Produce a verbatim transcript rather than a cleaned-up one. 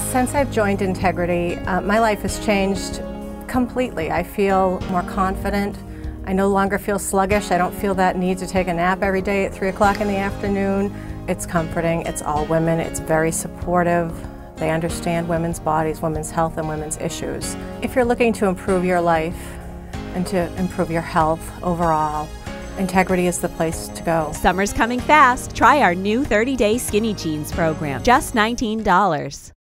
Since I've joined Integrity, uh, my life has changed completely. I feel more confident. I no longer feel sluggish. I don't feel that need to take a nap every day at three o'clock in the afternoon. It's comforting. It's all women. It's very supportive. They understand women's bodies, women's health, and women's issues. If you're looking to improve your life and to improve your health overall, Integrity is the place to go. Summer's coming fast. Try our new thirty day Skinny Jeans program. Just nineteen dollars.